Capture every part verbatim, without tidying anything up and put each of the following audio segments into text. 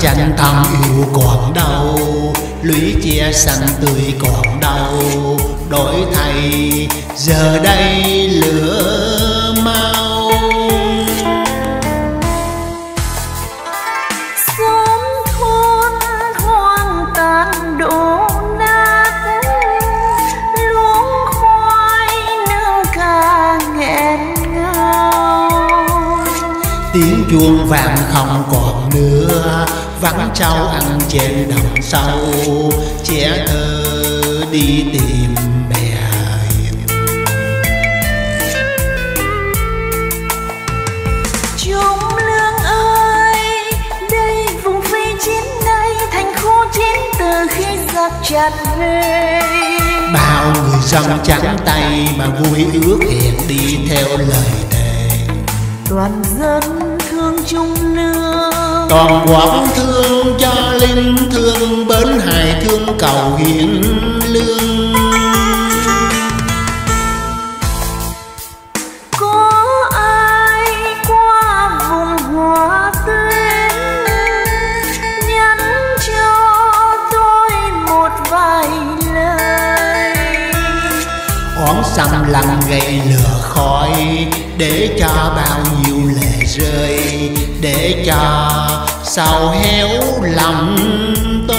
chanh thân yêu còn đâu, lũy chia xanh tươi còn đâu, đổi thay giờ đây lửa mau. Xóm thôn hoang tàn đổ nát, luống khoai nương ca nghẹn ngào. Tiếng chuông vàng không còn nữa, vắng trâu ăn trên đồng sâu, trẻ thơ đi tìm mẹ hiền. Trung Lương ơi, đây vùng phi chiến nay, thành khô chiến từ khi giặc chặt về. Bao người dân trắng tay mà vui ước hẹn đi theo lời thề. Toàn dân thương Trung Lương, toàn quốc thương cho linh thương, bến hải thương cầu hiến lương. có ai qua vùng Hòa Tuyến nhắn cho tôi một vài lời. Oán xâm lăng gây lửa khói, để cho bao nhiêu lệ rơi, để cho sầu héo lòng tôi.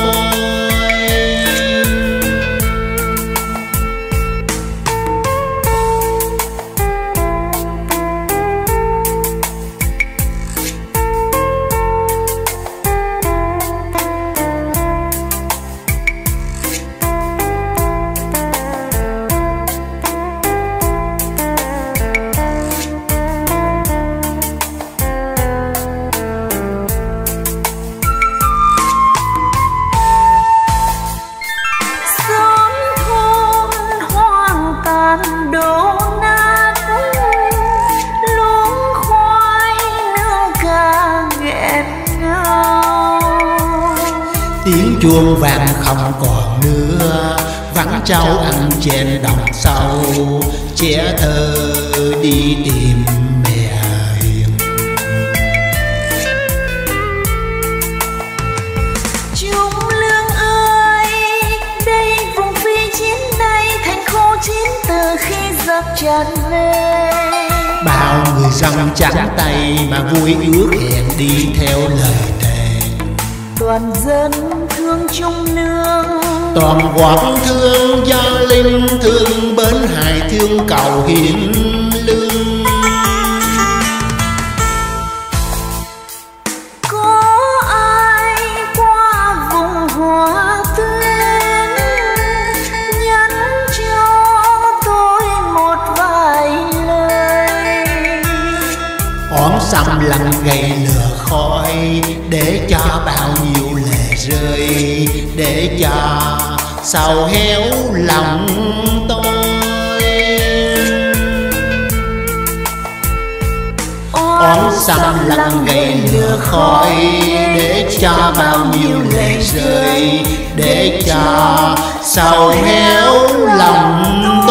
Đổ nát luống khoai nương ca nghẹn ngào. Tiếng chuông vàng không còn nữa, vắng trâu ăn trên đồng sâu, trẻ thơ đi tìm mẹ hiền. Trung Lương ơi, đây vùng phi chiến nay, thành khô chiến từ khi giặc chặt về. Bao người dân trắng tay mà vui ước hẹn đi theo lời thề. Toàn dân thương Trung Lương, toàn quốc thương do linh thương, bến hải thương cầu hiến lương. có ai qua vùng Hòa Tuyến nhắn cho tôi một vài lời. Oán xâm lăng gây lửa khói, để cho bao nhiêu lệ rơi, để cho sầu héo lòng tôi. Oán xâm lăng gây lửa khói, để cho bao nhiêu lệ rơi, để cho sầu héo lòng